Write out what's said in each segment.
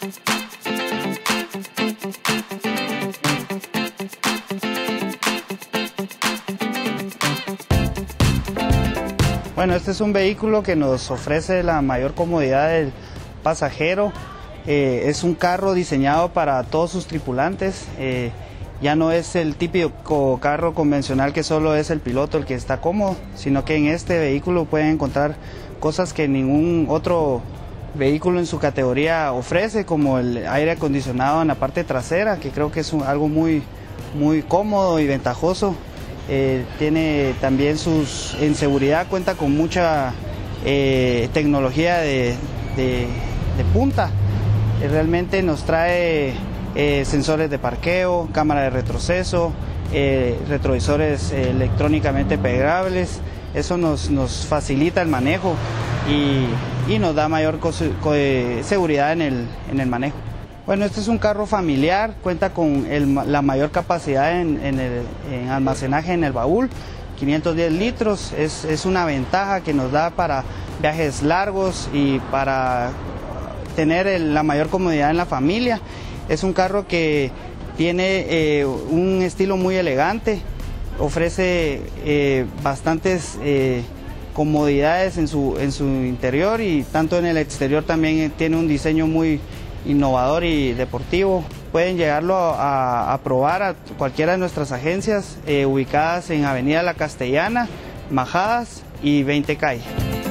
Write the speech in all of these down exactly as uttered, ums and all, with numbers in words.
Bueno, este es un vehículo que nos ofrece la mayor comodidad del pasajero. Eh, es un carro diseñado para todos sus tripulantes. Eh, ya no es el típico carro convencional que solo es el piloto el que está cómodo, sino que en este vehículo pueden encontrar cosas que ningún otro vehículo en su categoría ofrece, como el aire acondicionado en la parte trasera, que creo que es un, algo muy, muy cómodo y ventajoso. Eh, tiene también sus, en seguridad cuenta con mucha eh, tecnología de, de, de punta. Eh, realmente nos trae eh, sensores de parqueo, cámara de retroceso, eh, retrovisores eh, electrónicamente plegables. Eso nos, nos facilita el manejo y, y nos da mayor eh, seguridad en el, en el manejo. Bueno, este es un carro familiar, cuenta con el, la mayor capacidad en, en, el, en almacenaje en el baúl, quinientos diez litros, es, es una ventaja que nos da para viajes largos y para tener el, la mayor comodidad en la familia. Es un carro que tiene eh, un estilo muy elegante, ofrece eh, bastantes eh, comodidades en su, en su interior y tanto en el exterior también tiene un diseño muy innovador y deportivo. Pueden llegarlo a, a probar a cualquiera de nuestras agencias eh, ubicadas en Avenida La Castellana, Majadas y veinte Calle.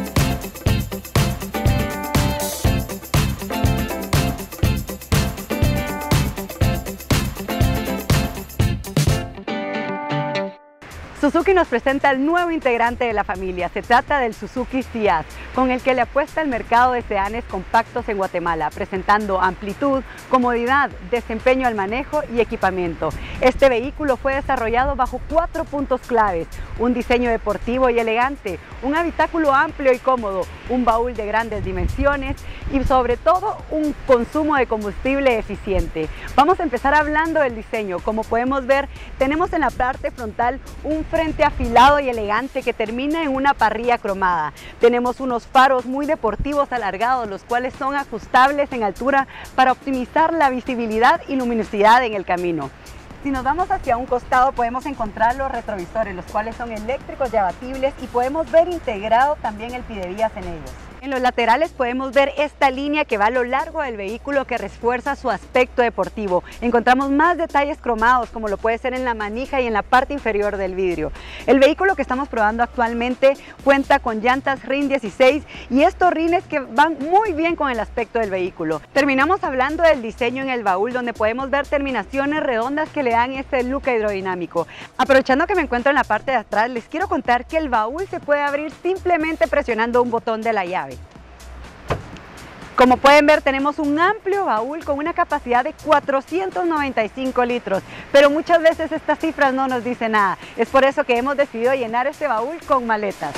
Suzuki nos presenta el nuevo integrante de la familia. Se trata del Suzuki Ciaz, con el que le apuesta al mercado de sedanes compactos en Guatemala, presentando amplitud, comodidad, desempeño al manejo y equipamiento. Este vehículo fue desarrollado bajo cuatro puntos claves: un diseño deportivo y elegante, un habitáculo amplio y cómodo, un baúl de grandes dimensiones y sobre todo un consumo de combustible eficiente. Vamos a empezar hablando del diseño. Como podemos ver, tenemos en la parte frontal un frente afilado y elegante que termina en una parrilla cromada. Tenemos unos faros muy deportivos alargados, los cuales son ajustables en altura para optimizar la visibilidad y luminosidad en el camino. Si nos vamos hacia un costado podemos encontrar los retrovisores, los cuales son eléctricos y abatibles, y podemos ver integrado también el pidevías en ellos. En los laterales podemos ver esta línea que va a lo largo del vehículo, que refuerza su aspecto deportivo. Encontramos más detalles cromados, como lo puede ser en la manija y en la parte inferior del vidrio. El vehículo que estamos probando actualmente cuenta con llantas R I N dieciséis y estos rines que van muy bien con el aspecto del vehículo. Terminamos hablando del diseño en el baúl, donde podemos ver terminaciones redondas que le dan este look aerodinámico. Aprovechando que me encuentro en la parte de atrás, les quiero contar que el baúl se puede abrir simplemente presionando un botón de la llave. Como pueden ver, tenemos un amplio baúl con una capacidad de cuatrocientos noventa y cinco litros, pero muchas veces estas cifras no nos dicen nada. Es por eso que hemos decidido llenar este baúl con maletas.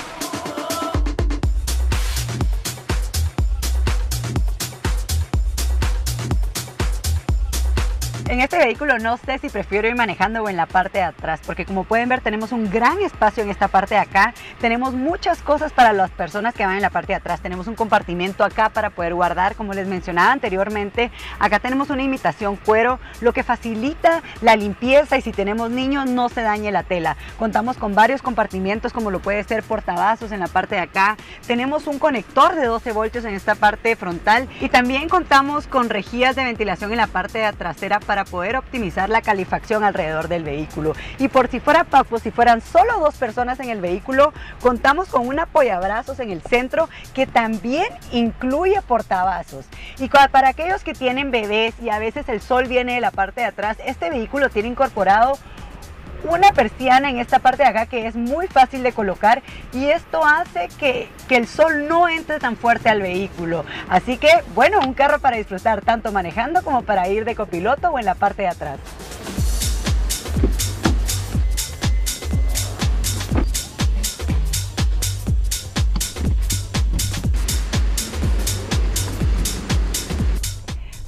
En este vehículo no sé si prefiero ir manejando o en la parte de atrás, porque como pueden ver tenemos un gran espacio en esta parte de acá. Tenemos muchas cosas para las personas que van en la parte de atrás. Tenemos un compartimento acá para poder guardar, como les mencionaba anteriormente. Acá tenemos una imitación cuero, lo que facilita la limpieza y si tenemos niños no se dañe la tela. Contamos con varios compartimientos, como lo puede ser portavasos en la parte de acá. Tenemos un conector de doce voltios en esta parte frontal y también contamos con rejillas de ventilación en la parte de trasera para poder optimizar la calefacción alrededor del vehículo. Y por si fuera poco, si fueran solo dos personas en el vehículo, contamos con un apoyabrazos en el centro que también incluye portavasos. Y para aquellos que tienen bebés y a veces el sol viene de la parte de atrás, este vehículo tiene incorporado una persiana en esta parte de acá que es muy fácil de colocar, y esto hace que, que el sol no entre tan fuerte al vehículo. Así que, bueno, un carro para disfrutar tanto manejando como para ir de copiloto o en la parte de atrás.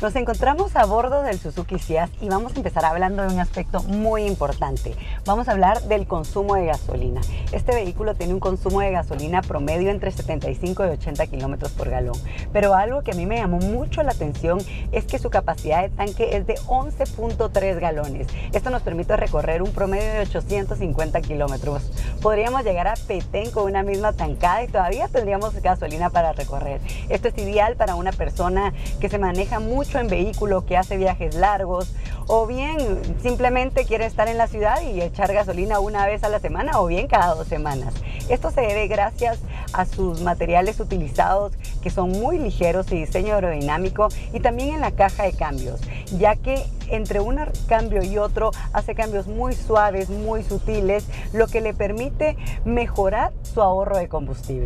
Nos encontramos a bordo del Suzuki Ciaz y vamos a empezar hablando de un aspecto muy importante. Vamos a hablar del consumo de gasolina. Este vehículo tiene un consumo de gasolina promedio entre setenta y cinco y ochenta kilómetros por galón. Pero algo que a mí me llamó mucho la atención es que su capacidad de tanque es de once punto tres galones. Esto nos permite recorrer un promedio de ochocientos cincuenta kilómetros. Podríamos llegar a Petén con una misma tancada y todavía tendríamos gasolina para recorrer. Esto es ideal para una persona que se maneja mucho en vehículo, que hace viajes largos, o bien simplemente quiere estar en la ciudad y echar gasolina una vez a la semana o bien cada dos semanas. Esto se debe gracias a sus materiales utilizados, que son muy ligeros y diseño aerodinámico, y también en la caja de cambios, ya que entre un cambio y otro hace cambios muy suaves, muy sutiles, lo que le permite mejorar su ahorro de combustible.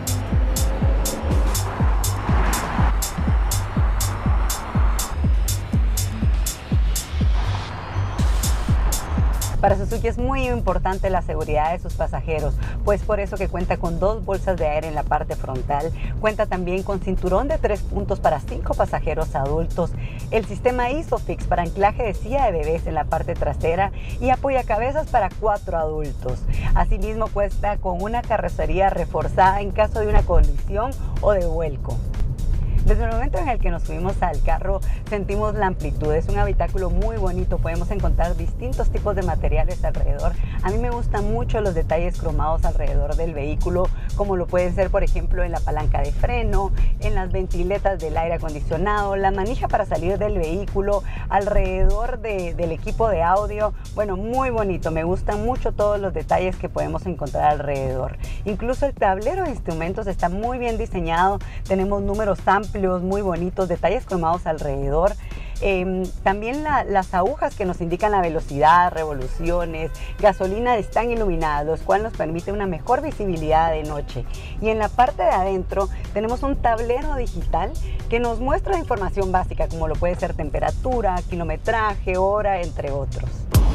Para Suzuki es muy importante la seguridad de sus pasajeros, pues por eso que cuenta con dos bolsas de aire en la parte frontal, cuenta también con cinturón de tres puntos para cinco pasajeros adultos, el sistema ISOFIX para anclaje de silla de bebés en la parte trasera y apoyacabezas para cuatro adultos. Asimismo cuenta con una carrocería reforzada en caso de una colisión o de vuelco. Desde el momento en el que nos subimos al carro sentimos la amplitud, es un habitáculo muy bonito, podemos encontrar distintos tipos de materiales alrededor. A mí me gustan mucho los detalles cromados alrededor del vehículo, como lo pueden ser por ejemplo en la palanca de freno, en las ventiletas del aire acondicionado, la manija para salir del vehículo, alrededor de, del equipo de audio. Bueno, muy bonito, me gustan mucho todos los detalles que podemos encontrar alrededor. Incluso el tablero de instrumentos está muy bien diseñado, tenemos números amplios, muy bonitos, detalles cromados alrededor. Eh, también la, las agujas que nos indican la velocidad, revoluciones, gasolina están iluminadas, lo cual nos permite una mejor visibilidad de noche. Y en la parte de adentro tenemos un tablero digital que nos muestra la información básica, como lo puede ser temperatura, kilometraje, hora, entre otros.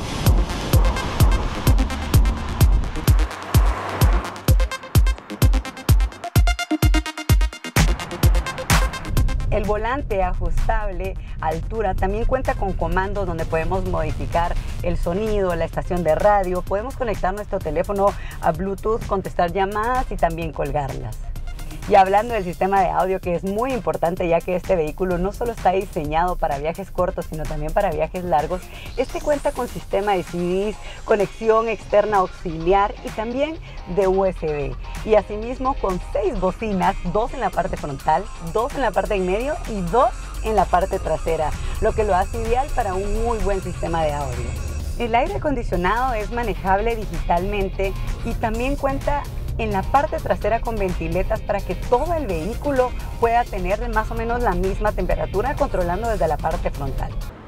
El volante ajustable a altura también cuenta con comandos donde podemos modificar el sonido, la estación de radio, podemos conectar nuestro teléfono a Bluetooth, contestar llamadas y también colgarlas. Y hablando del sistema de audio, que es muy importante ya que este vehículo no solo está diseñado para viajes cortos, sino también para viajes largos, este cuenta con sistema de C Ds, conexión externa auxiliar y también de U S B. Y asimismo con seis bocinas, dos en la parte frontal, dos en la parte en medio y dos en la parte trasera, lo que lo hace ideal para un muy buen sistema de audio. El aire acondicionado es manejable digitalmente y también cuenta en la parte trasera con ventiletas para que todo el vehículo pueda tener más o menos la misma temperatura, controlando desde la parte frontal.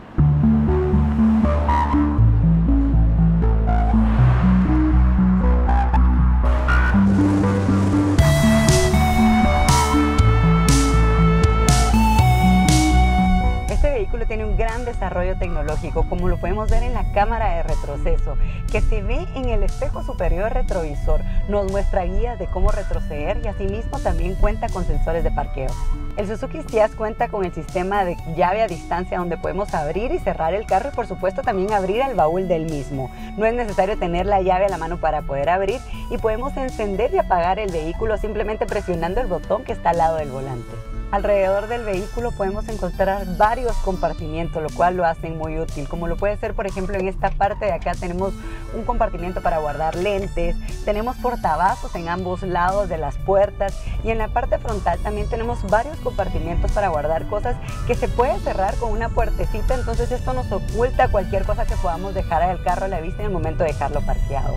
Tiene un gran desarrollo tecnológico, como lo podemos ver en la cámara de retroceso, que se ve en el espejo superior retrovisor, nos muestra guías de cómo retroceder y asimismo también cuenta con sensores de parqueo. El Suzuki Ciaz cuenta con el sistema de llave a distancia donde podemos abrir y cerrar el carro y por supuesto también abrir el baúl del mismo. No es necesario tener la llave a la mano para poder abrir y podemos encender y apagar el vehículo simplemente presionando el botón que está al lado del volante. Alrededor del vehículo podemos encontrar varios compartimientos, lo cual lo hacen muy útil, como lo puede ser por ejemplo en esta parte de acá tenemos un compartimento para guardar lentes, tenemos portavasos en ambos lados de las puertas y en la parte frontal también tenemos varios compartimientos para guardar cosas que se puede cerrar con una puertecita, entonces esto nos oculta cualquier cosa que podamos dejar al carro a la vista en el momento de dejarlo parqueado.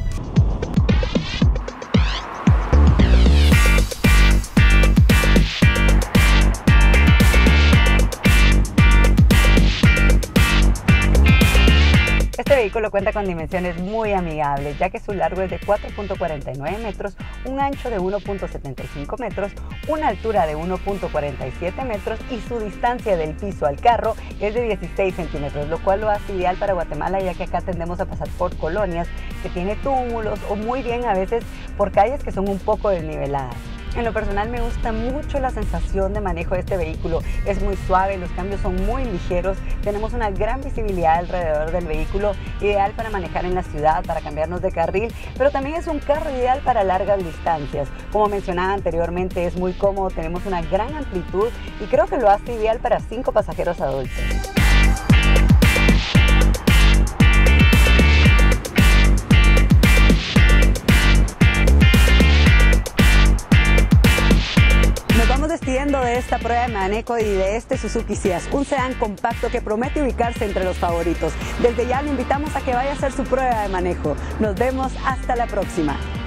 Este vehículo cuenta con dimensiones muy amigables, ya que su largo es de cuatro punto cuarenta y nueve metros, un ancho de uno punto setenta y cinco metros, una altura de uno punto cuarenta y siete metros y su distancia del piso al carro es de dieciséis centímetros, lo cual lo hace ideal para Guatemala, ya que acá tendemos a pasar por colonias que tiene túmulos o muy bien a veces por calles que son un poco desniveladas. En lo personal me gusta mucho la sensación de manejo de este vehículo. Es muy suave, los cambios son muy ligeros, tenemos una gran visibilidad alrededor del vehículo, ideal para manejar en la ciudad, para cambiarnos de carril, pero también es un carro ideal para largas distancias. Como mencionaba anteriormente, es muy cómodo, tenemos una gran amplitud y creo que lo hace ideal para cinco pasajeros adultos. Despidiendo de esta prueba de manejo y de este Suzuki Ciaz, un sedán compacto que promete ubicarse entre los favoritos. Desde ya lo invitamos a que vaya a hacer su prueba de manejo. Nos vemos hasta la próxima.